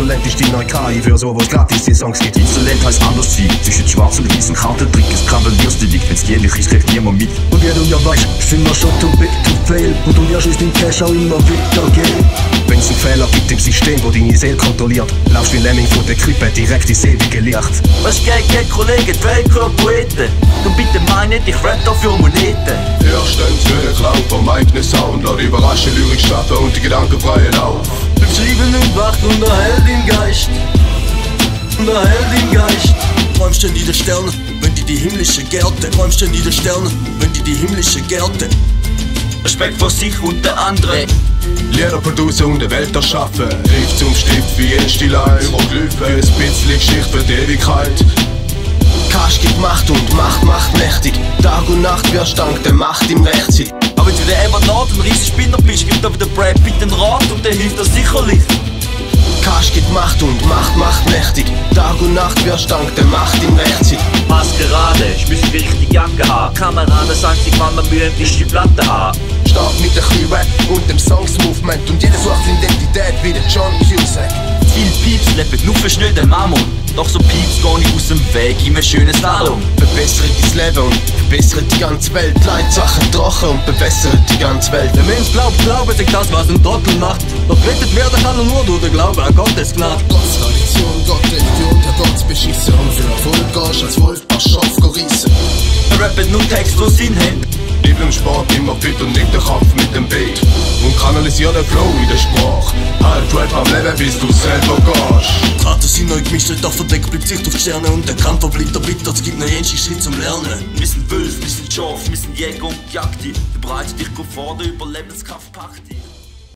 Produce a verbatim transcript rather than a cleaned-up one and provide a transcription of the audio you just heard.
Insolent ist die neue K I für sowas gratis die Songs gibt. Insolent heißt anders sein, zwischen schwarz und weißen Kartentrick, es kabellierst du dich, wenn's jährlich ist, kriegt niemand mit. Und wie du ja weißt, sind wir schon too big to fail. Und du wirst uns den Cash auch immer wieder geben. Wenn's einen Fehler gibt im System, wo deine Seele kontrolliert, laufst wie Lemming von der Krippe direkt ins ewige Licht. Was geht, geht, Kollegen, die Weltclub-Poeten? Du bitte meine nicht, ich rap dafür Moneten. Erstens für den Klang vom eigenen Sound, lass überraschen Lyrik starten und die Gedanken freien Lauf. Bleib schreiben und wacht und erhält im Geist. Und erhält im Geist. Träumst in den Sternen, wenn die die himmlische Gärte. Träumst in den Sternen, wenn die die himmlische Gärte. Respekt vor sich und der andere. Lieder producen und eine Welt erschaffen. Rief zum Stift wie ein Stillein. Hieroglyphen für ein bisschen Geschichte für die Ewigkeit. Cash gibt Macht und Macht macht mächtig. Tag und Nacht wirst dank der Macht im Rechtsinn. Aber wenn du der Evernaut ein riesen Spinner bist, gibt aber der Brad Pitt den Rat und der hilft dir sicherlich. Cash gibt Macht und Macht macht mächtig. Tag und Nacht wirst dank der Macht im Rechtsinn. Maskerade, ich muss die richtige Jacke haben. Kameraden sagt sich, wann man müde ist, die Platte haben. Stark mit ein bisschen Rap und dem Songs-Movement. Und jeder sucht Identität wie der John Cusack. Viel Pieps leben nur für schnell den Mammon. Doch so Pieps geh ich aus dem Weg in ein schönes Slalom. Verbessere dein Leben und verbessere die ganze Welt. Leid Sachen trocken und verbessere die ganze Welt. Der Mensch glaubt, Glaube ist das, was ein Trottel macht. Doch rettet werden kann er nur durch den Glauben an Gottes Gnade. Gottes Tradition, Gott Religion, der Gott beschissen. Und für Erfolg gehst als Wolf paar Schopf gerissen. Wir rappen nur Text, wo Sinn haben. Ich bin im Sport immer fit und nicht der Kopf mit dem Beat. Und kanalisiere den Flow in der Sprache. Halt Rap am Leben, bis du selber gehst. Karten sind neu gemischt, doch verdeckt bleibt Sicht auf die Sterne. Und der Kampf verbleibt der Bitter, es gibt noch jeden Schritt zum Lernen. Wir sind Wölfe, wir sind Schaf, wir sind Jäger und Jagd. Bereite dich vor, der Überlebenskampf packt dich.